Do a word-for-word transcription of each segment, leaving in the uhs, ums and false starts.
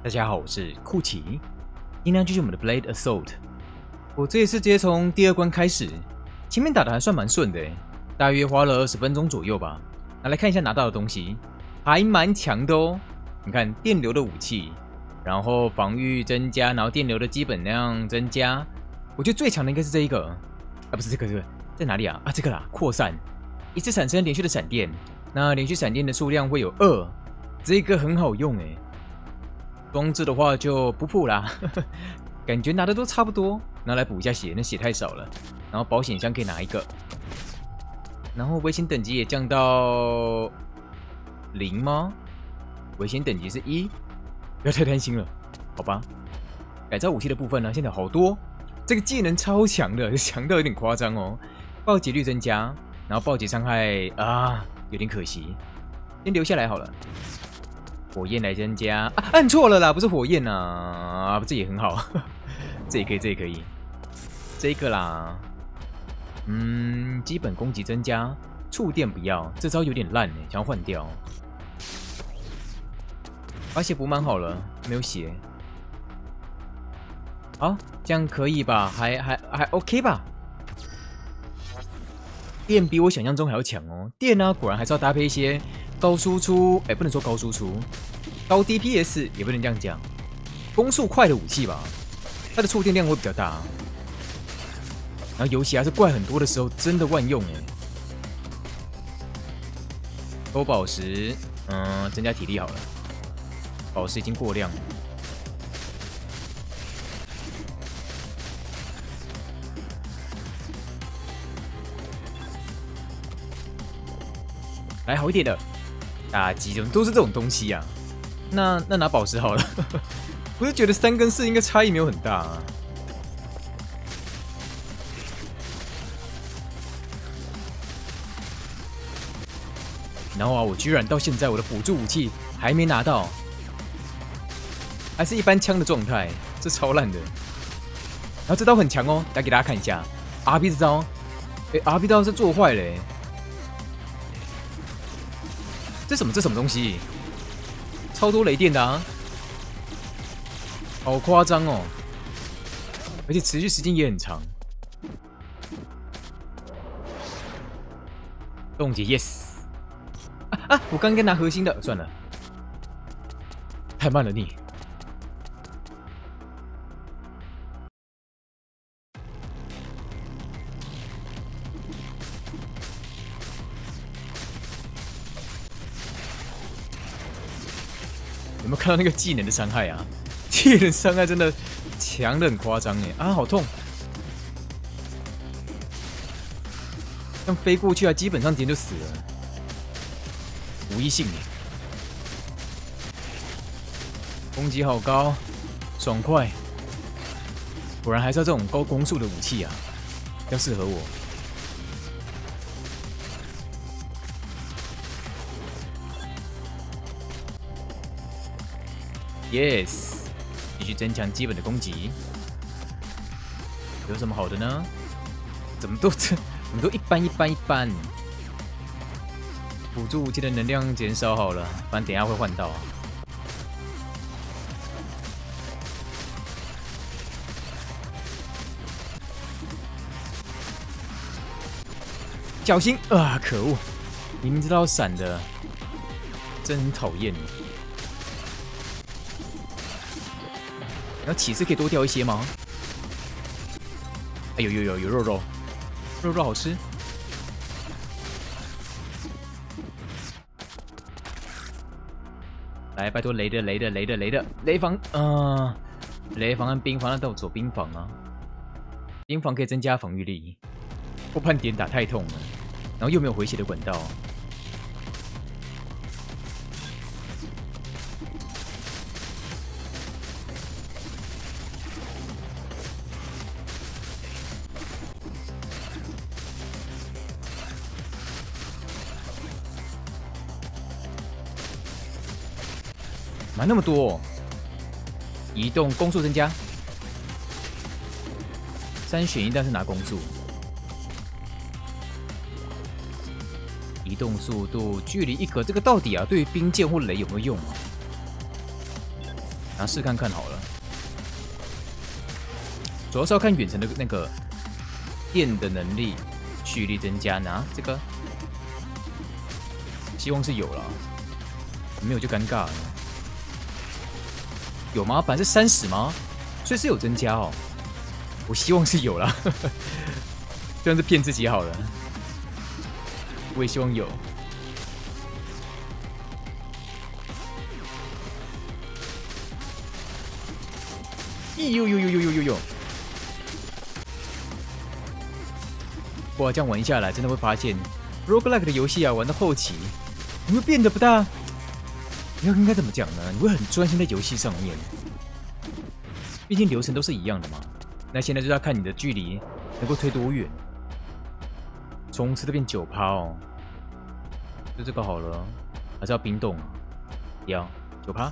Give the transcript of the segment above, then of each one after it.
大家好，我是酷奇，今天继续我们的 Blade Assault。我这一次直接从第二关开始，前面打的还算蛮顺的，大约花了二十分钟左右吧。那来看一下拿到的东西，还蛮强的哦。你看电流的武器，然后防御增加，然后电流的基本量增加。我觉得最强的应该是这一个，啊不是这个，这个在哪里啊？啊这个啦，扩散，一次产生连续的闪电，那连续闪电的数量会有二，这个很好用哎。装置的话就不破啦，呵呵，感觉拿的都差不多，拿来补一下血，那血太少了。然后保险箱可以拿一个，然后危险等级也降到零吗？危险等级是一，不要太担心了，好吧？改造武器的部分呢，现在好多，这个技能超强的，强到有点夸张哦。暴击率增加，然后暴击伤害啊，有点可惜，先留下来好了。火焰来增加啊，按错了啦，不是火焰啊，啊这也很好，呵呵这也可以，这也可以，这个啦，嗯，基本攻击增加，触电不要，这招有点烂哎，想要换掉。把血补满好了，没有血，好，这样可以吧？还还还 OK 吧？电比我想象中还要强哦，电呢、啊、果然还是要搭配一些。高输出，哎、欸，不能说高输出，高 D P S 也不能这样讲。攻速快的武器吧，它的触电量会比较大。然后尤其还是怪很多的时候，真的万用哎。偷宝石，嗯，增加体力好了。宝石已经过量了。来好一点的。打击怎么都是这种东西啊？那那拿宝石好了，我是觉得三跟四应该差异没有很大啊。然后啊，我居然到现在我的辅助武器还没拿到，还是一般枪的状态，这超烂的。然后这刀很强哦，来给大家看一下 R P 这招，哎 ，R P 刀是做坏了欸。这什么？这什么东西？超多雷电的啊！好夸张哦！而且持续时间也很长。冻结 yes！ 啊啊！我刚刚拿核心的，算了，太慢了你。有没有看到那个技能的伤害啊？技能伤害真的强的很夸张哎！啊，好痛！像飞过去啊，基本上直接就死了，无一幸免。攻击好高，爽快，果然还是要这种高攻速的武器啊，比较适合我。Yes， 继续增强基本的攻击。有什么好的呢？怎么都这，怎么都一般一般一般。辅助武器的能量减少好了，反正等一下会换到啊。小心啊！可恶，明明知道闪的，真很讨厌。然后起司可以多掉一些吗？哎呦呦呦，有肉肉，肉肉好吃。来，拜托雷的雷的雷的雷的雷防，呃，雷防和冰防，那都走冰防啊。冰防可以增加防御力。破判点打太痛了，然后又没有回血的管道。买那么多、哦，移动攻速增加，三选一，但是拿攻速，移动速度、距离一格，这个到底啊，对于冰剑或雷有没有用啊？ 拿试看看好了。主要是要看远程的那个电的能力，蓄力增加。拿这个，希望是有了，没有就尴尬了。有吗？本来是三十吗？所以是有增加哦。我希望是有啦，这样是骗自己好了。我也希望有。呦呦呦呦呦呦呦！哇，这样玩下来，真的会发现 roguelike 的游戏啊，玩到后期，你会变得不大，你要应该怎么讲呢？你会很专心在游戏上面，毕竟流程都是一样的嘛。那现在就要看你的距离能够推多远。冲刺这边九趴哦，就这个好了，还是要冰冻啊？要九趴。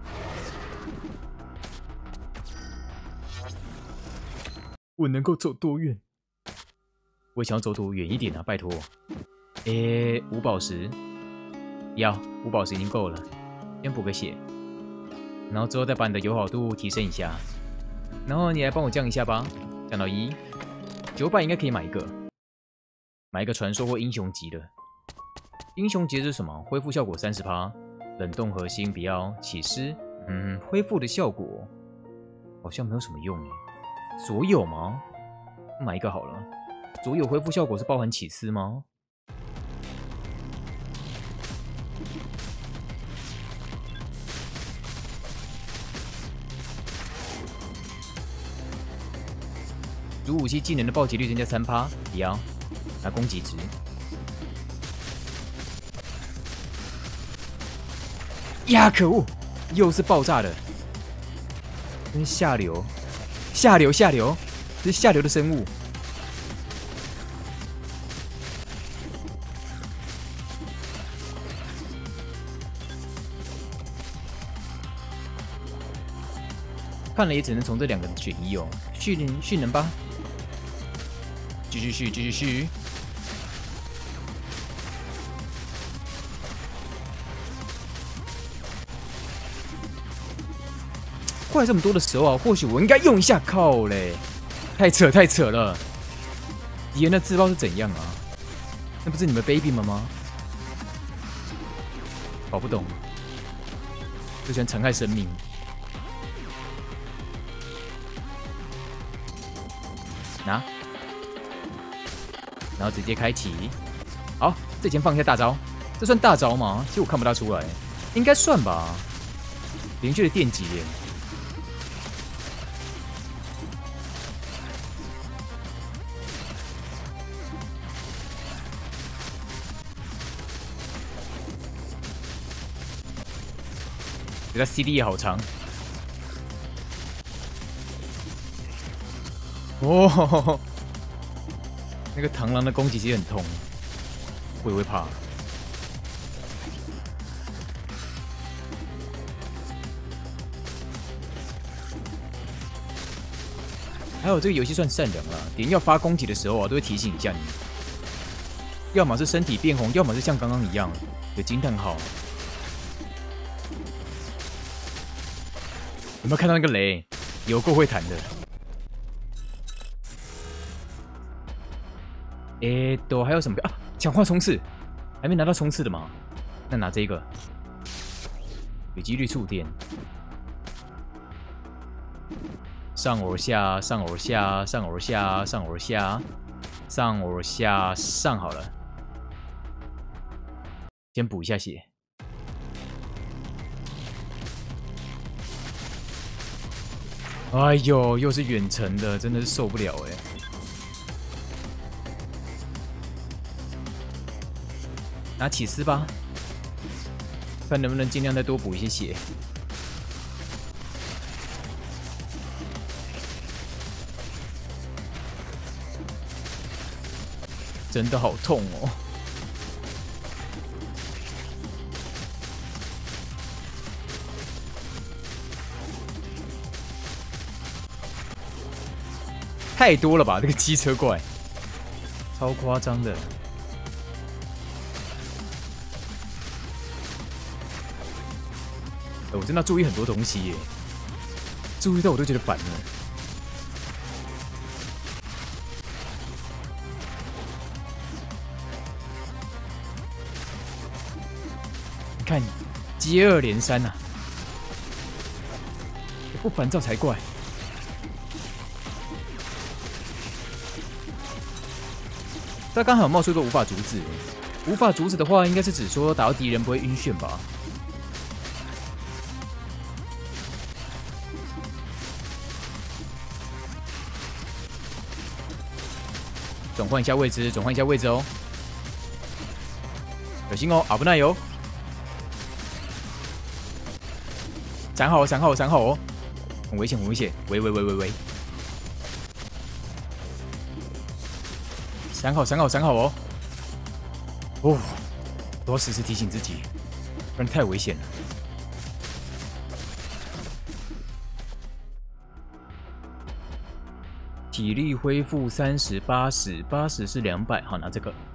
我能够走多远？我想要走多远一点啊！拜托。诶，五宝石，要五宝石已经够了，先补个血，然后之后再把你的友好度提升一下，然后你来帮我降一下吧，降到一，九百应该可以买一个，买一个传说或英雄级的。英雄级是什么？恢复效果 百分之三十， 冷冻核心不要，起司，嗯，恢复的效果好像没有什么用耶。所有吗？买一个好了。所有恢复效果是包含起司吗？主武器技能的暴击率增加 百分之三， 不要。拿攻击值。呀，可恶！又是爆炸的，真下流。下流下流，这是下流的生物。看了也只能从这两个选一哦，蓄能蓄能吧，继续续继续续。怪这么多的时候啊，或许我应该用一下。靠嘞，太扯太扯了！敌人的自爆是怎样啊？那不是你们 baby 们吗？搞不懂，就喜欢残害生命。拿，然后直接开启。好，这前放一下大招，这算大招吗？其实我看不大出来，应该算吧。连续的电击耶。这个 C D 也好长哦，那个螳螂的攻击其实很痛，我也会怕。还有这个游戏算善良啦，敌人要发攻击的时候啊，都会提醒一下你，要么是身体变红，要么是像刚刚一样有惊叹号。有没有看到那个雷？有够会弹的。诶，都还有什么啊？强化冲刺，还没拿到冲刺的吗？那拿这个，有几率触电。上偶下，上偶下，上偶下，上偶下，上偶下，上好了。先补一下血。哎呦，又是远程的，真的是受不了哎！拿起司吧，看能不能尽量再多补一些血。真的好痛哦！太多了吧，这个机车怪，超夸张的。我真的要注意很多东西耶。 注意到我都觉得烦了。你看，接二连三呐、啊，不烦躁才怪。他刚好冒出一个无法阻止，无法阻止的话，应该是指说打到敌人不会晕眩吧？转换一下位置，转换一下位置哦，小心哦，阿不奈哟！闪好，闪好，闪好哦，很危险，很危险！喂喂喂喂喂！闪好，闪好，闪好哦！哦，我要时时提醒自己，不然太危险了。体力恢复三十，八十，八十是两百，好拿这个。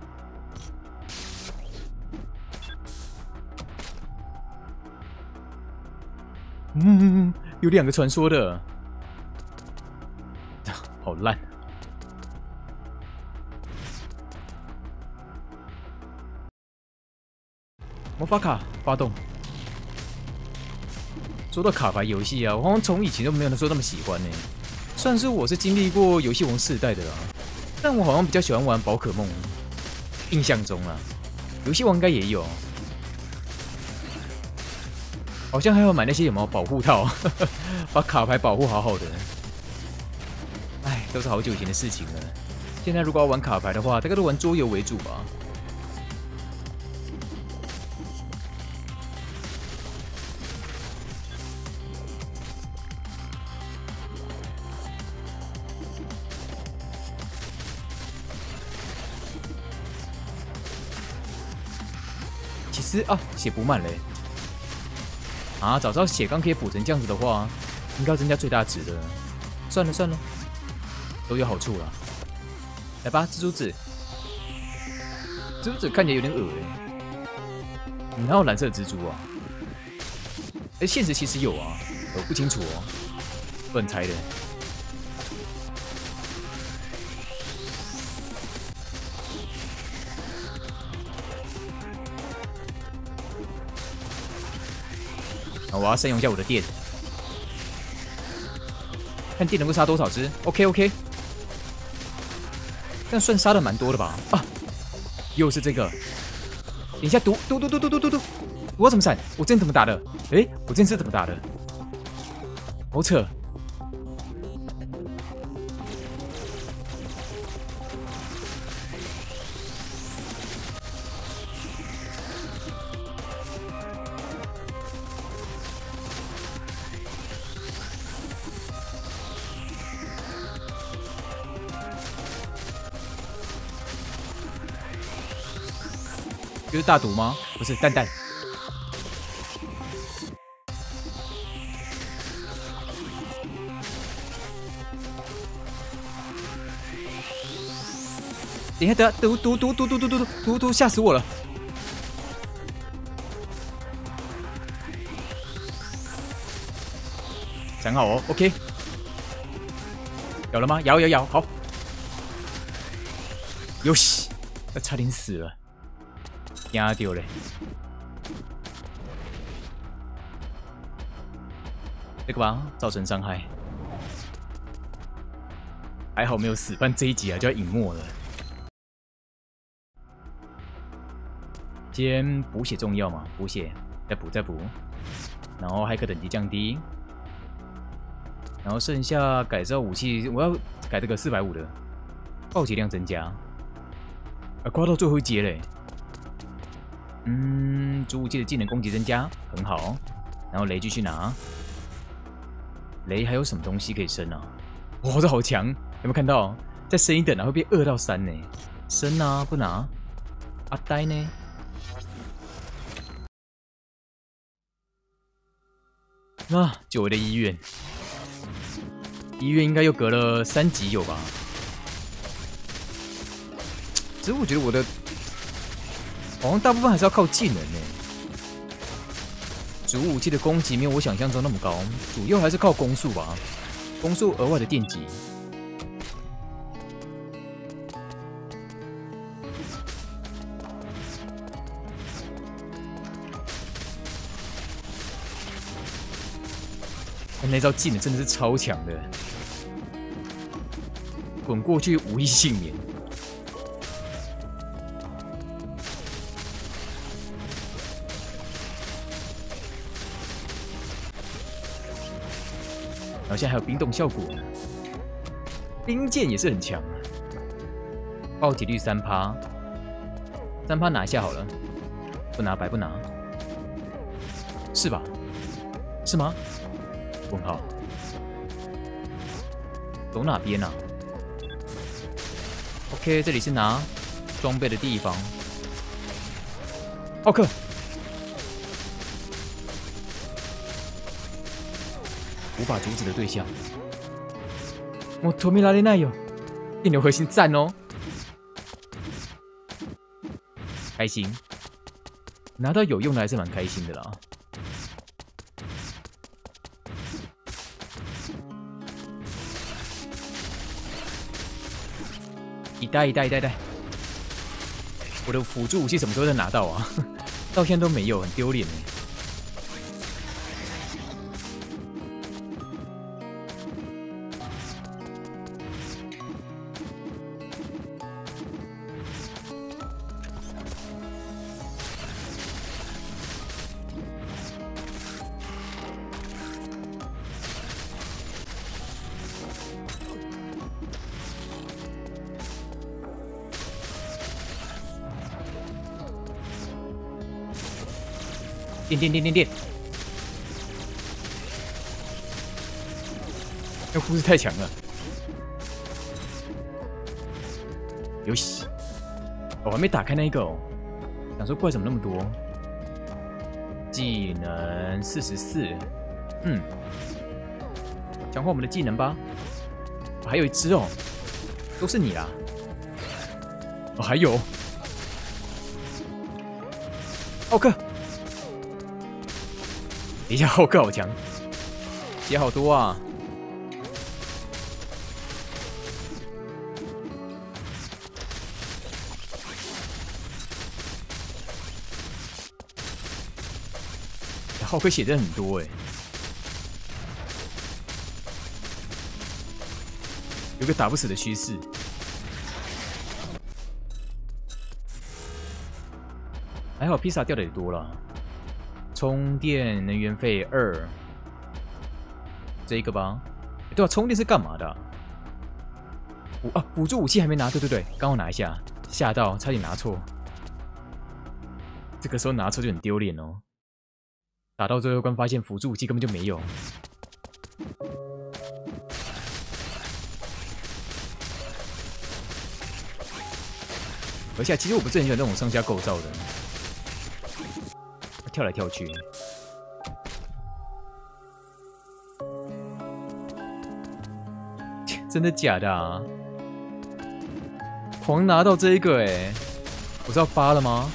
嗯，有两个传说的，好烂。魔法卡发动。说到卡牌游戏啊，我好像从以前就没有说那么喜欢呢。算是我是经历过游戏王世代的啦，但我好像比较喜欢玩宝可梦。印象中啊，游戏王应该也有，好像还要买那些有没有保护套，把卡牌保护好好的。哎，都是好久以前的事情了。现在如果要玩卡牌的话，大概都玩桌游为主吧。其实啊，血补满了啊！早知道血刚可以补成这样子的话，应该要增加最大值的。算了算了，都有好处啦。来吧，蜘蛛子，蜘蛛子看起来有点恶哎、欸。你哪有蓝色蜘蛛啊？哎、欸，现实其实有啊，我不清楚哦，乱猜的。我要善用一下我的电，看电能够杀多少只。OK OK， 但算杀的蛮多的吧？啊，又是这个。等一下，毒毒毒毒毒毒毒毒，我要怎么闪？我之前怎么打的？哎，我之前是怎么打的？好扯。就是大毒吗？不是，蛋蛋。等一下，等下，毒毒毒毒毒毒毒毒毒，吓死我了！想好哦 ，OK。咬了吗？咬咬咬，好。哟西，那差点死了。惊掉嘞！这个吧，造成伤害，还好没有死，不然这一集啊就要隐没了。先补血重要嘛，补血，再补再补，然后骇客等级降低，然后剩下改造武器，我要改这个四百五的暴击量增加，啊，刮到最后一节嘞。嗯，主武器的技能攻击增加很好，然后雷继续拿。雷还有什么东西可以升啊？哇，这好强！有没有看到？再升一等啊，会变二到三呢。升啊，不拿。阿呆呢？啊，久违的医院，医院应该又隔了三集有吧？只是我觉得我的。好像大部分还是要靠技能呢， 主武器的攻击没有我想象中那么高，主要还是靠攻速吧，攻速额外的电击。那招技能真的是超强的，滚过去无一幸免。然后现在还有冰冻效果，冰剑也是很强。暴体率三趴，三趴拿下好了，不拿白不拿，是吧？是吗？问号，走哪边啊 ？OK， 这里是拿装备的地方。浩克，无法阻止的对象。我托米拉雷奈哟，电流核心赞哦，开心，拿到有用的还是蛮开心的啦。一代一代一代一代，我的辅助武器什么时候能拿到啊？到现在都没有，很丢脸哎。电电电电电！那护士太强了。游戏，我还没打开那一个哦。想说怪怎么那么多？技能四十四，嗯，强化我们的技能吧。还有一只哦，都是你啦。哦，还有，奥克。等一下，浩克好强，血好多啊！浩克血真的很多哎，有个打不死的趋势。还好披萨掉的也多了。充电能源费二，这一个吧。对啊，充电是干嘛的啊？补啊，辅助武器还没拿，对对对，刚好拿一下，吓到，差点拿错。这个时候拿错就很丢脸哦。打到最后关发现辅助武器根本就没有。而且其实我不是很喜欢这种上下构造的。跳来跳去，真的假的啊？狂拿到这一个哎，我是要发了吗？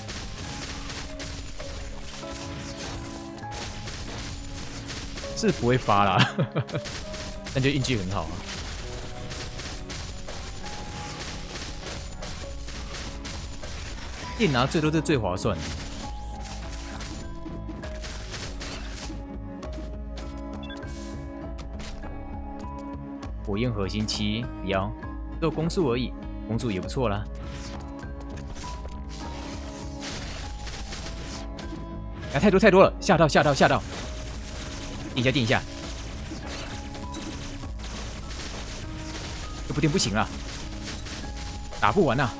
是不会发啦，但就运气很好啊。电拿最多是最划算的。火焰核心七，不要，只有攻速而已，攻速也不错啦。啊，太多太多了，吓到吓到吓到！定一下定一下，这不定不行了，打不完啊！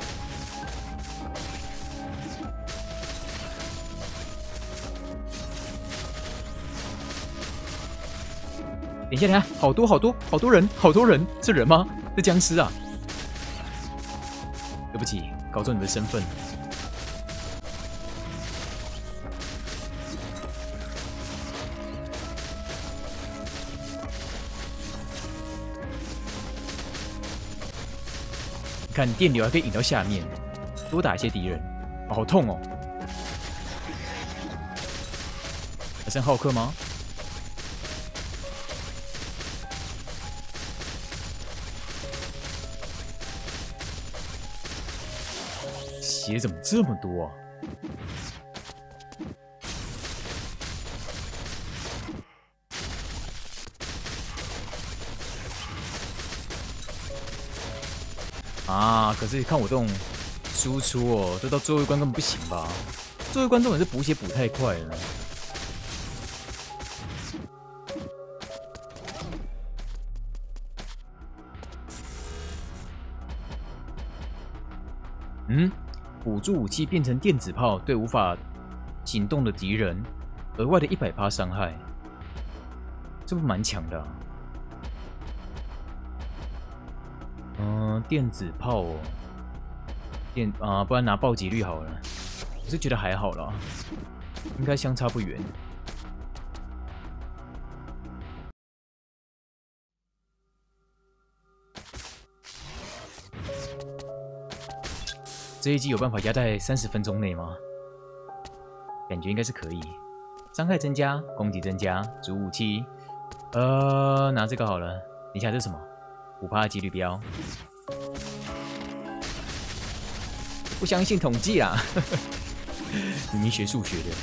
等一下，等一下，好多好多好多人，好多人，是人吗？是僵尸啊！对不起，搞错你的身份。你看电流还可以引到下面，多打一些敌人，哦，好痛哦！ 剩浩克吗？血怎么这么多啊？啊！可是看我这种输出哦，这到最后一关根本不行吧？最后一关根本是补血补太快了。嗯，辅助武器变成电子炮，对无法行动的敌人额外的 百分之百 伤害，这不蛮强的啊？嗯、呃，电子炮哦，电啊、呃，不然拿暴击率好了。我是觉得还好啦，应该相差不远。这一集有办法压在三十分钟内吗？感觉应该是可以。伤害增加，攻击增加，主武器，呃，拿这个好了。等一下这是什么？ 五趴的几率标，不相信统计啊！明明学数学的。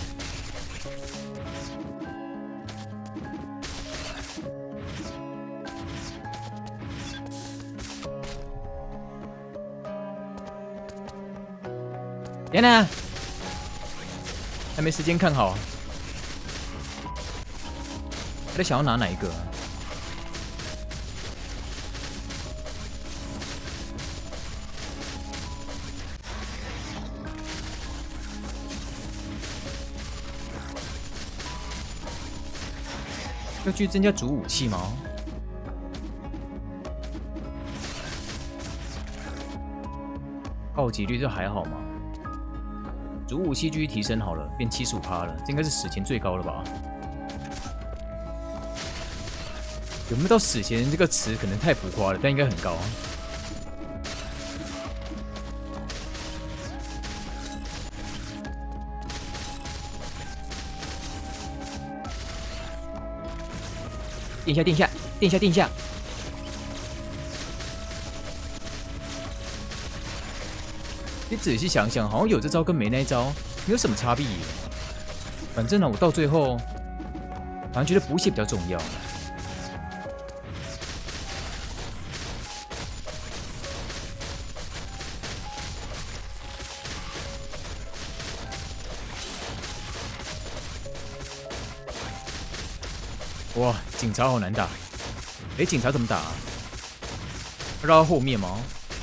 天哪，还没时间看好，还在想要拿哪一个、啊？ 要去增加主武器吗？暴击率这还好吗？主武器继续提升好了，变 百分之七十五 了，这应该是史前最高了吧？有没有到史前这个词可能太浮夸了，但应该很高啊。 垫一下，垫一下，垫一下，垫一下。你仔细想想，好像有这招跟没那招没有什么差别。反正呢，我到最后好像觉得补血比较重要。哇，警察好难打！哎，警察怎么打、啊？绕到后面吗？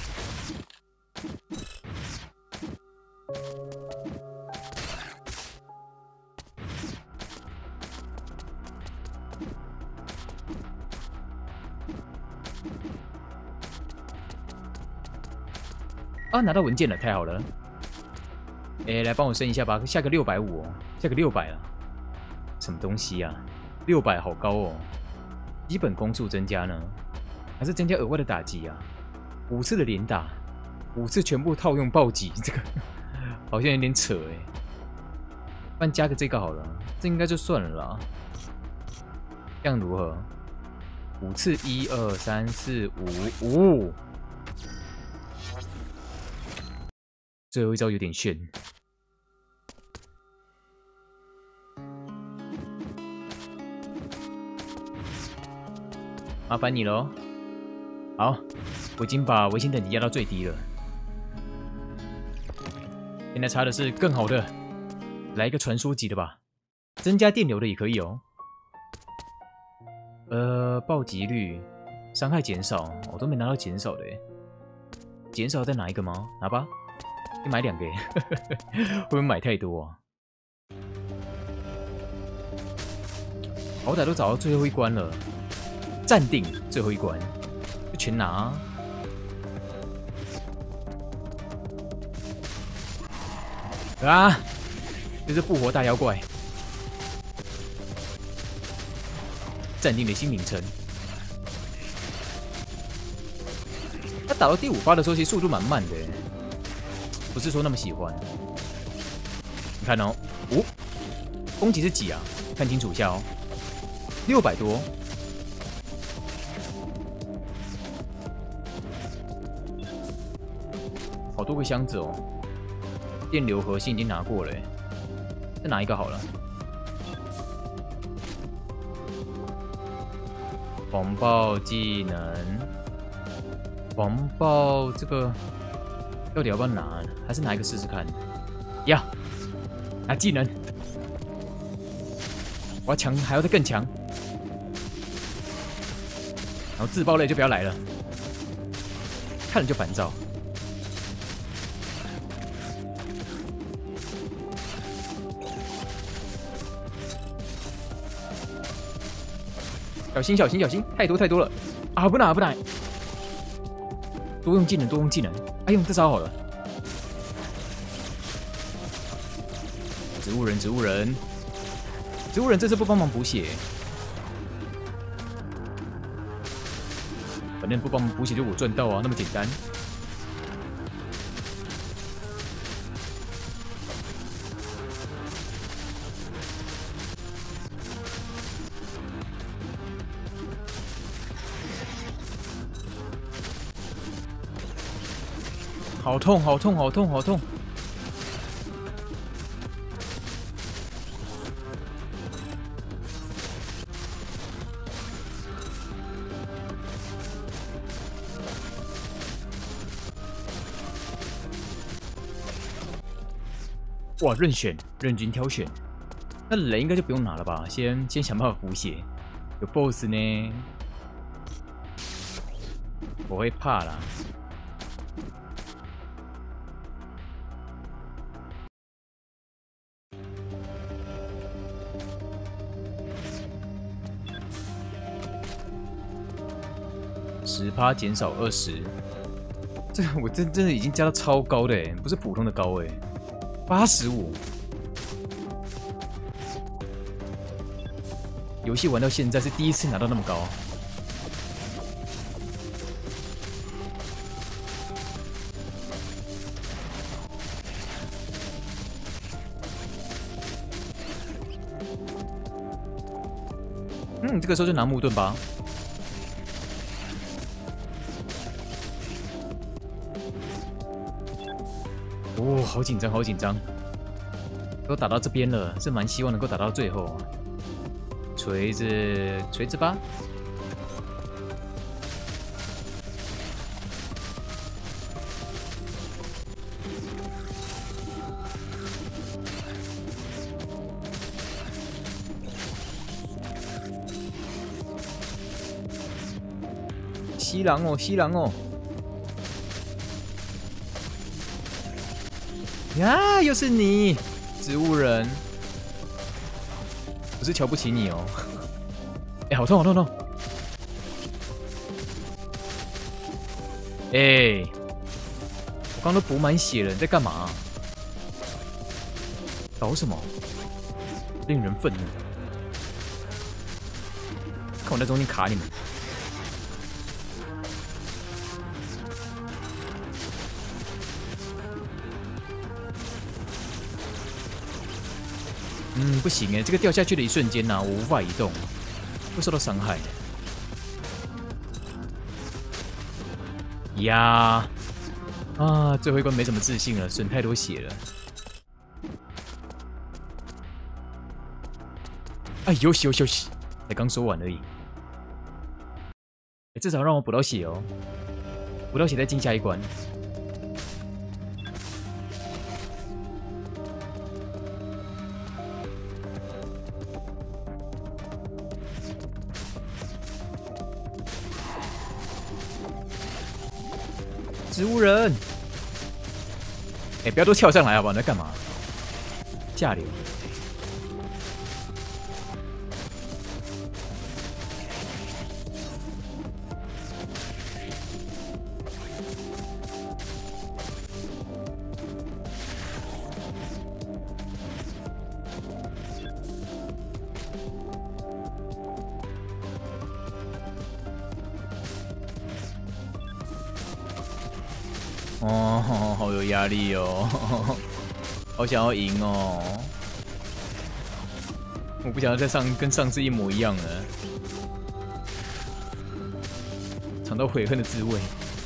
啊，拿到文件了，太好了！哎，来帮我升一下吧，下个六百五哦，下个六百了，什么东西啊？ 六百好高哦，基本攻速增加呢，还是增加额外的打击啊？五次的连打，五次全部套用暴击，这个好像有点扯哎。不然加个这个好了，这应该就算了啦。这样如何？五次一二三四五五，最后一招有点炫。 麻烦你喽。好，我已经把危险等级压到最低了。现在差的是更好的，来一个传说级的吧，增加电流的也可以哦。呃，暴击率、伤害减少，我都没拿到减少的诶。减少再拿一个吗？拿吧，你买两个耶，会不会买太多啊？好歹都找到最后一关了。 暂定最后一关，就全拿、啊。啊！这是复活大妖怪，暂定的新名称。他打到第五发的时候，其实速度蛮慢的，不是说那么喜欢。你看哦，五、哦、攻击是几啊？ 看清楚一下哦，六百多。好多个箱子哦，电流核心已经拿过了，再拿一个好了。黄暴技能，黄暴这个到底要不要拿？还是拿一个试试看？呀，拿技能，我要强，还要再更强。然后自爆类就不要来了，看了就烦躁。 小心小心小心！太多太多了啊！不拿不拿！多用技能多用技能！哎呦，这招好了！植物人植物人植物人这次不帮忙补血，反正不帮忙补血就我赚到啊，那么简单。 好痛，好痛，好痛，好痛！哇，任选，任君挑选。那雷应该就不用拿了吧？先先想办法补血。有 B O S S 呢，我会怕啦。 十趴减少二十，这个我真真的已经加到超高的哎，不是普通的高哎，八十五。游戏玩到现在是第一次拿到那么高。嗯，这个时候就拿木盾吧。 哦，好紧张，好紧张！都打到这边了，是蛮希望能够打到最后。锤子，锤子吧！西狼哦，西狼哦！ 呀，又是你，植物人！不是瞧不起你哦。哎、欸，好痛，好痛，痛！哎、欸，我刚都补满血了，你在干嘛？搞什么？令人愤怒！看我在中间卡你们！ 嗯，不行哎，这个掉下去的一瞬间呢、啊，我无法移动，会受到伤害。呀，啊，最后一关没什么自信了，损太多血了。哎，休息休息，才刚说完而已。至少让我补到血哦，补到血再进下一关。 植物人，哎、欸，不要都跳上来好不好？你在干嘛？下流！哦，好有压力哦，好想要赢哦！ 我不想要再上跟上次一模一样了，尝到悔恨的滋味。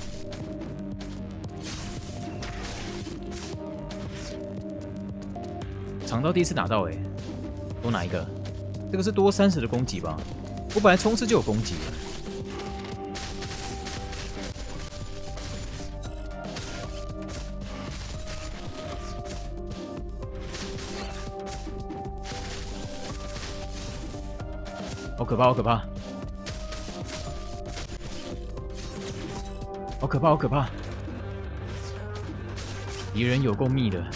尝到第一次拿到哎、欸，多拿一个，这个是多三十的攻击吧？我本来冲刺就有攻击了。好可怕，好可怕，好可怕，好可怕！敌人有够密的。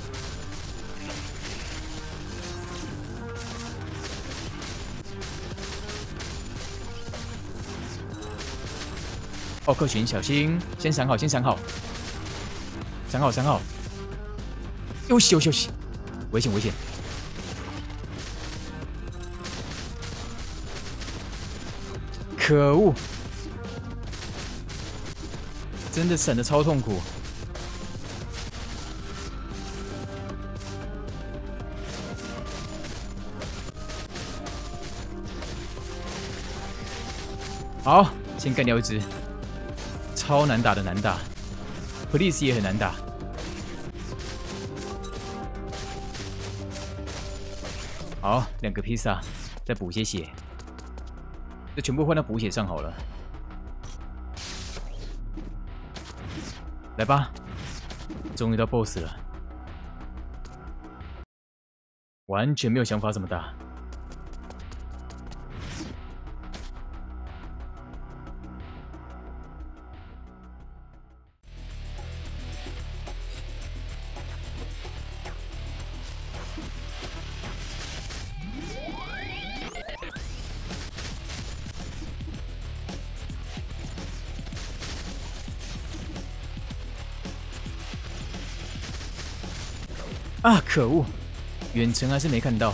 奥克群，小心！先闪好，先闪好，闪好，闪好！休息，休息！危险，危险！可恶！真的闪得超痛苦。好，先干掉一只。超难打的难打 ，Police 也很难打。好，两个披萨，再补些血，这全部换到补血上好了。来吧，终于到 B O S S 了，完全没有想法怎么打。啊！可恶，远程还是没看到。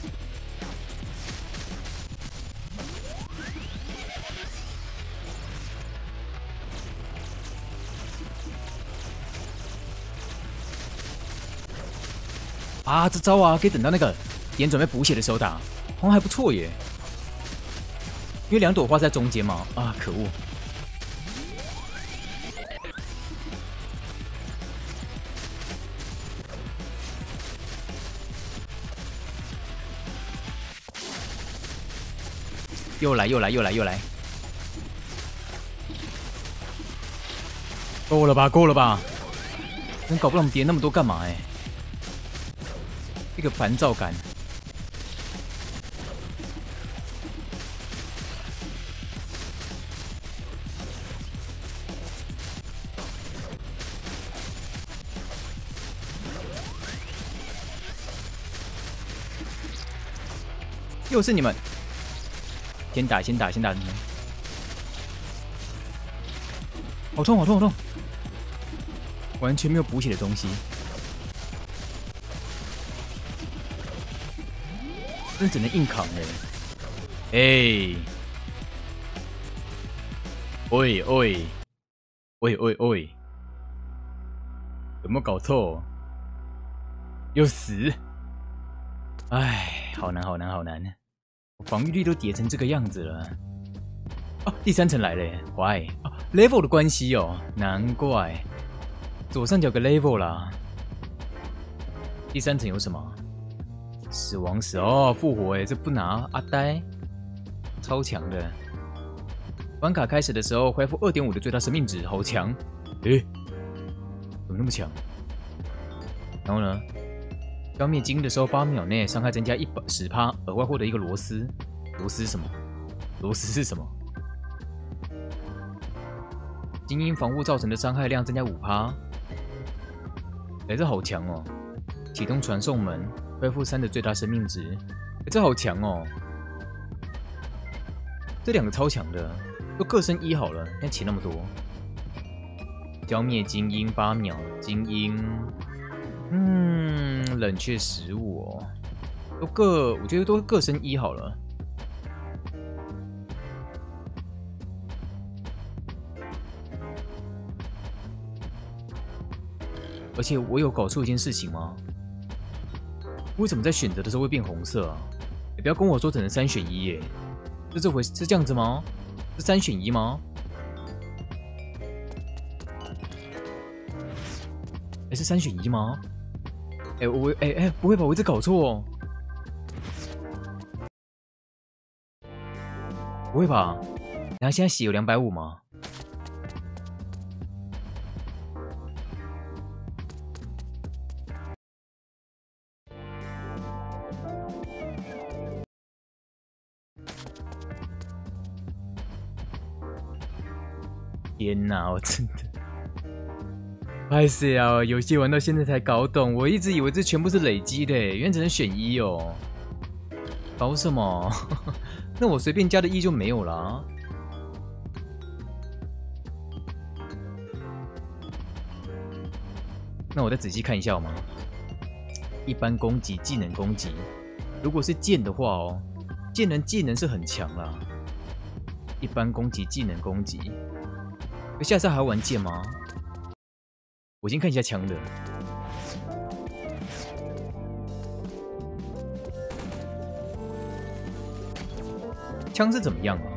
啊，这招啊，可以等到那个点准备补血的时候打，好像还不错耶。因为两朵花在中间嘛。啊，可恶！又来又来又来又来！够了吧，够了吧！你搞不懂叠那么多干嘛？哎，一个烦躁感。又是你们！先打，先打，先打！好痛，好痛，好痛！完全没有补血的东西，真的只能硬扛了。哎，喂喂喂喂喂，有没有搞错？又死！哎，好难，好难，好难！我防御力都叠成这个样子了。哦，第三层来了耶 ，Why？ 哦 ，level 的关系哦，难怪。左上角有个 level 啦。第三层有什么？死亡石哦，复活哎，这不拿阿呆，超强的。关卡开始的时候恢复 二点五 的最大生命值，好强！诶，怎么那么强？然后呢？消灭精英的时候，八秒内伤害增加一百十趴，额外获得一个螺丝。螺丝什么？螺丝是什么？精英防护造成的伤害量增加五趴。哎，这好强哦！启动传送门，恢复三的最大生命值。哎，这好强哦！这两个超强的，都各升一好了，现在起那么多。消灭精英八秒，精英。嗯，冷却食物哦，都各，我觉得都各升一好了。而且我有搞错一件事情吗？为什么在选择的时候会变红色啊？ 你不要跟我说只能三选一耶，是这回是这样子吗？是三选一吗？哎，是三选一吗？哎，我哎哎，不会吧？我一直搞错？不会吧？然后现在血有两百五吗？天哪，我真的，拍死啊！游戏玩到现在才搞懂，我一直以为这全部是累积的，原来只能选一哦。搞什么？那我随便加的一就没有啦。那我再仔细看一下好吗？一般攻击、技能攻击，如果是剑的话哦，剑人技能是很强啦。一般攻击、技能攻击。下次还要玩剑吗？我先看一下枪的。枪是怎么样啊？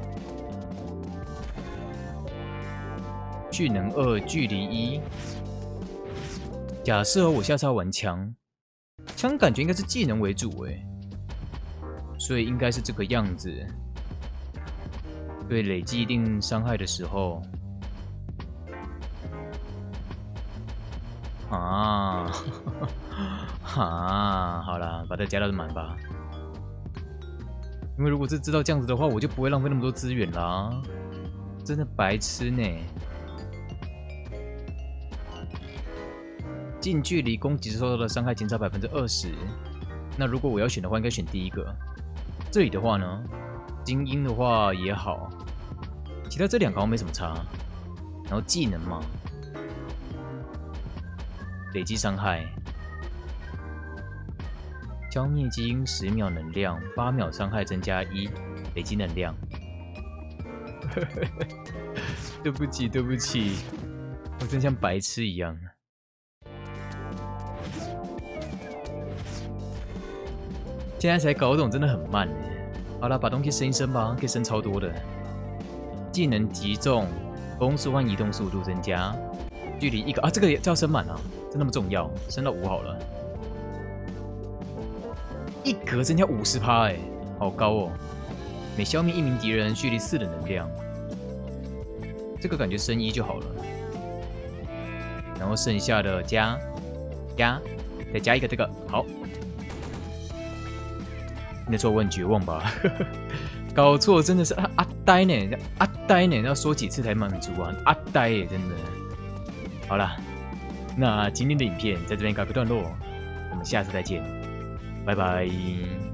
技能二，距离一。假设我下次要玩枪，枪感觉应该是技能为主诶，所以应该是这个样子。对累积一定伤害的时候。啊，哈，好啦，把它加到满吧。因为如果是知道这样子的话，我就不会浪费那么多资源啦。真的白痴呢。近距离攻击受到的伤害减少百分之二十。那如果我要选的话，应该选第一个。这里的话呢，精英的话也好，其他这两个好像没什么差。然后技能嘛。累积伤害，消灭基因十秒能量，八秒伤害增加一，累积能量。对不起，对不起，我真像白痴一样。现在才搞懂，真的很慢耶。好了，把东西升一升吧，可以升超多的。技能击中，攻速和移动速度增加，距离一个啊，这个也要升满啊。那么重要，升到五好了。一格增加五十趴，哎，好高哦！每消灭一名敌人，蓄力四的能量。这个感觉升一就好了。然后剩下的加加，再加一个这个，好。那时候我很绝望吧？搞错真的是阿阿呆呢，阿呆呢，要说几次才满足啊？阿呆耶，真的。好了。那今天的影片在这边告个段落，我们下次再见，拜拜。